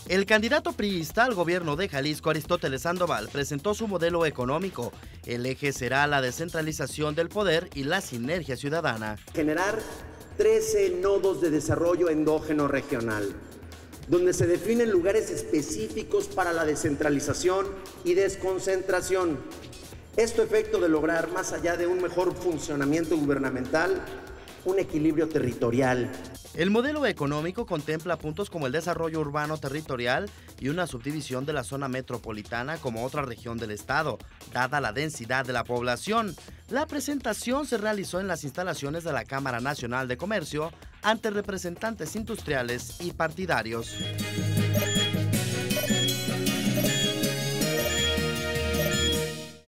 El candidato priista al gobierno de Jalisco, Aristóteles Sandoval, presentó su modelo económico. El eje será la descentralización del poder y la sinergia ciudadana. Generar 13 nodos de desarrollo endógeno regional, donde se definen lugares específicos para la descentralización y desconcentración. Esto efecto de lograr, más allá de un mejor funcionamiento gubernamental, un equilibrio territorial. El modelo económico contempla puntos como el desarrollo urbano territorial y una subdivisión de la zona metropolitana como otra región del estado, dada la densidad de la población. La presentación se realizó en las instalaciones de la Cámara Nacional de Comercio ante representantes industriales y partidarios.